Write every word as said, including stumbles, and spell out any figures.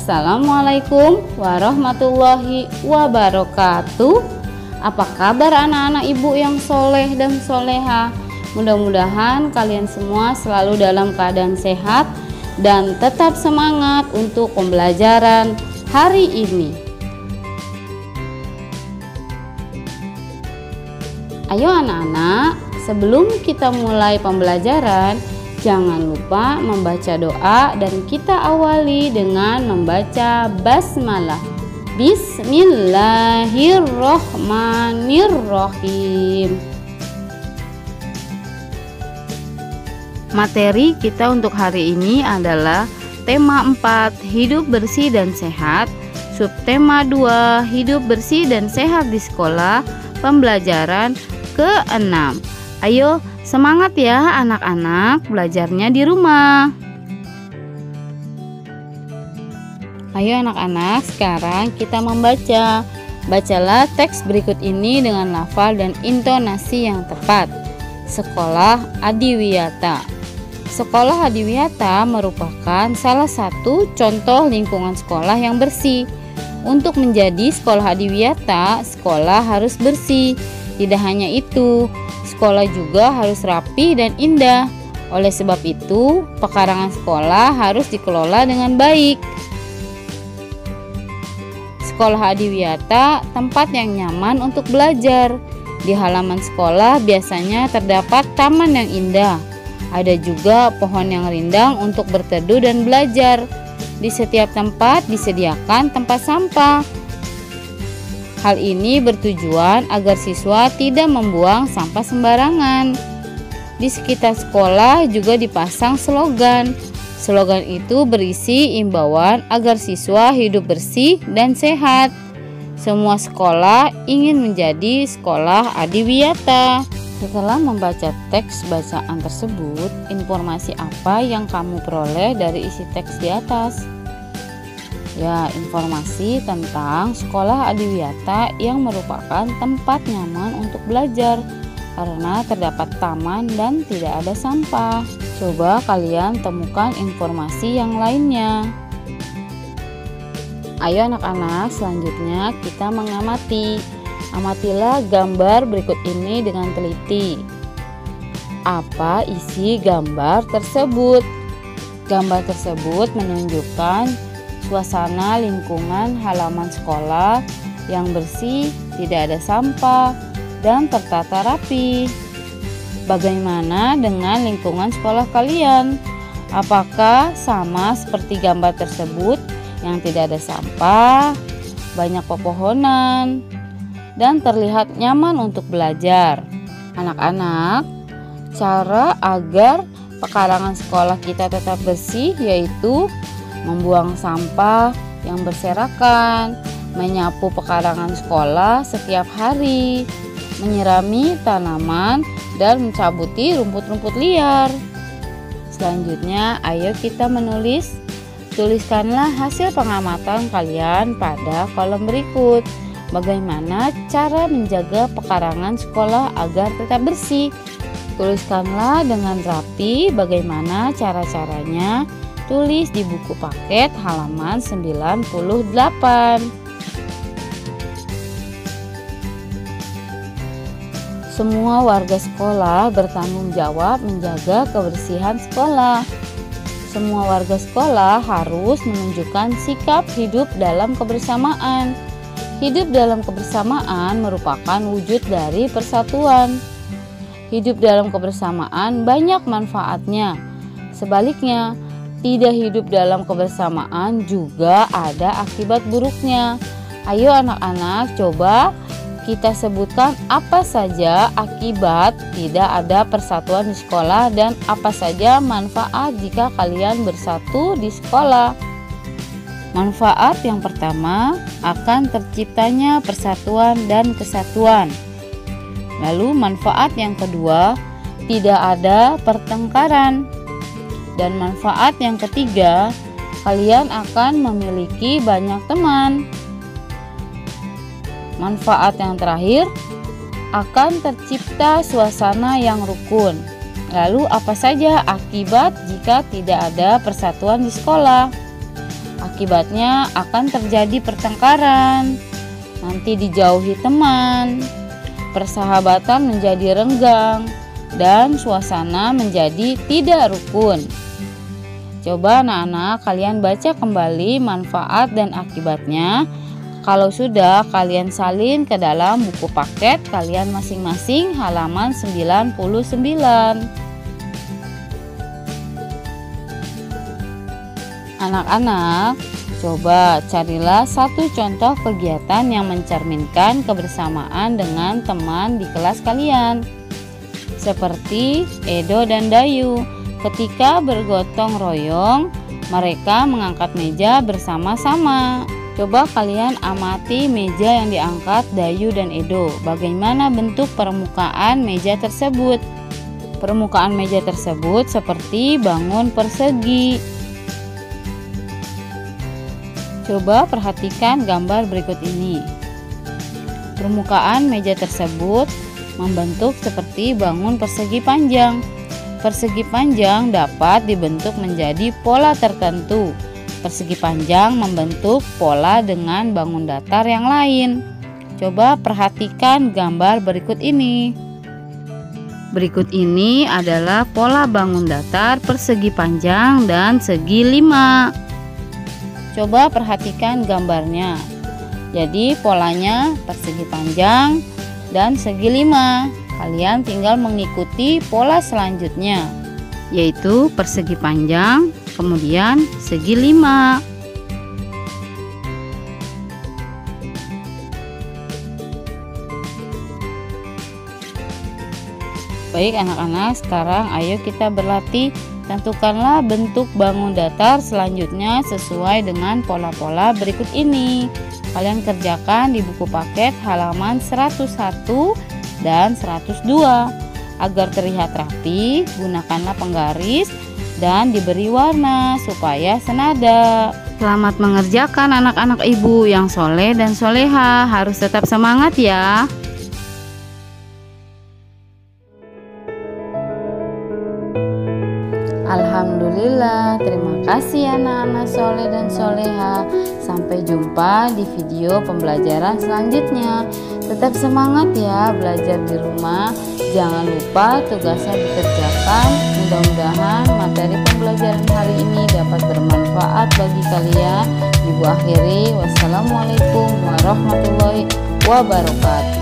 Assalamualaikum warahmatullahi wabarakatuh. Apa kabar anak-anak ibu yang soleh dan soleha? Mudah-mudahan kalian semua selalu dalam keadaan sehat dan tetap semangat untuk pembelajaran hari ini. Ayo anak-anak, sebelum kita mulai pembelajaran, jangan lupa membaca doa dan kita awali dengan membaca basmalah. Bismillahirrohmanirrohim. Materi kita untuk hari ini adalah tema empat, hidup bersih dan sehat. Subtema dua, hidup bersih dan sehat di sekolah. Pembelajaran keenam. Ayo semangat ya anak-anak, belajarnya di rumah. Ayo anak-anak, sekarang kita membaca. Bacalah teks berikut ini dengan lafal dan intonasi yang tepat. Sekolah Adiwiyata. Sekolah Adiwiyata merupakan salah satu contoh lingkungan sekolah yang bersih. Untuk menjadi sekolah Adiwiyata, sekolah harus bersih. Tidak hanya itu, sekolah juga harus rapi dan indah. Oleh sebab itu, pekarangan sekolah harus dikelola dengan baik. Sekolah Adiwiyata tempat yang nyaman untuk belajar. Di halaman sekolah biasanya terdapat taman yang indah. Ada juga pohon yang rindang untuk berteduh dan belajar. Di setiap tempat disediakan tempat sampah. Hal ini bertujuan agar siswa tidak membuang sampah sembarangan. Di sekitar sekolah juga dipasang slogan. Slogan itu berisi imbauan agar siswa hidup bersih dan sehat. Semua sekolah ingin menjadi sekolah Adiwiyata. Setelah membaca teks bacaan tersebut, informasi apa yang kamu peroleh dari isi teks di atas? Ya, informasi tentang sekolah Adiwiyata yang merupakan tempat nyaman untuk belajar karena terdapat taman dan tidak ada sampah. Coba kalian temukan informasi yang lainnya. Ayo anak-anak, selanjutnya kita mengamati. Amatilah gambar berikut ini dengan teliti. Apa isi gambar tersebut? Gambar tersebut menunjukkan suasana lingkungan halaman sekolah yang bersih, tidak ada sampah, dan tertata rapi. Bagaimana dengan lingkungan sekolah kalian? Apakah sama seperti gambar tersebut yang tidak ada sampah, banyak pepohonan, dan terlihat nyaman untuk belajar? Anak-anak, cara agar pekarangan sekolah kita tetap bersih yaitu membuang sampah yang berserakan, menyapu pekarangan sekolah setiap hari, menyirami tanaman, dan mencabuti rumput-rumput liar. Selanjutnya, ayo kita menulis. Tuliskanlah hasil pengamatan kalian pada kolom berikut. Bagaimana cara menjaga pekarangan sekolah agar tetap bersih? Tuliskanlah dengan rapi bagaimana cara-caranya. Tulis di buku paket halaman sembilan puluh delapan. Semua warga sekolah bertanggung jawab menjaga kebersihan sekolah. Semua warga sekolah harus menunjukkan sikap hidup dalam kebersamaan. Hidup dalam kebersamaan merupakan wujud dari persatuan. Hidup dalam kebersamaan banyak manfaatnya. Sebaliknya, tidak hidup dalam kebersamaan juga ada akibat buruknya. Ayo anak-anak, coba kita sebutkan apa saja akibat tidak ada persatuan di sekolah dan apa saja manfaat jika kalian bersatu di sekolah. Manfaat yang pertama, akan terciptanya persatuan dan kesatuan. Lalu manfaat yang kedua, tidak ada pertengkaran. Dan manfaat yang ketiga, kalian akan memiliki banyak teman. Manfaat yang terakhir, akan tercipta suasana yang rukun. Lalu apa saja akibat jika tidak ada persatuan di sekolah? Akibatnya akan terjadi pertengkaran, nanti dijauhi teman, persahabatan menjadi renggang, dan suasana menjadi tidak rukun. Coba anak-anak kalian baca kembali manfaat dan akibatnya. Kalau sudah, kalian salin ke dalam buku paket kalian masing-masing halaman sembilan puluh sembilan. Anak-anak, coba carilah satu contoh kegiatan yang mencerminkan kebersamaan dengan teman di kelas kalian. Seperti Edo dan Dayu, ketika bergotong royong, mereka mengangkat meja bersama-sama. Coba kalian amati meja yang diangkat Dayu dan Edo. Bagaimana bentuk permukaan meja tersebut? Permukaan meja tersebut seperti bangun persegi. Coba perhatikan gambar berikut ini. Permukaan meja tersebut membentuk seperti bangun persegi panjang. Persegi panjang dapat dibentuk menjadi pola tertentu. Persegi panjang membentuk pola dengan bangun datar yang lain. Coba perhatikan gambar berikut ini. Berikut ini adalah pola bangun datar, persegi panjang, dan segi lima. Coba perhatikan gambarnya. Jadi polanya persegi panjang dan segi lima. Kalian tinggal mengikuti pola selanjutnya, yaitu persegi panjang, kemudian segi lima. Baik anak-anak, sekarang ayo kita berlatih. Tentukanlah bentuk bangun datar selanjutnya sesuai dengan pola-pola berikut ini. Kalian kerjakan di buku paket halaman seratus satu dan seratus dua. Agar terlihat rapi, gunakanlah penggaris dan diberi warna supaya senada. Selamat mengerjakan anak-anak ibu yang soleh dan soleha. Harus tetap semangat ya. Alhamdulillah, terima kasih anak-anak soleh dan soleha. Sampai jumpa di video pembelajaran selanjutnya. Tetap semangat ya belajar di rumah. Jangan lupa tugasnya dikerjakan. Mudah-mudahan materi pembelajaran hari ini dapat bermanfaat bagi kalian. Ibu akhiri, wassalamualaikum warahmatullahi wabarakatuh.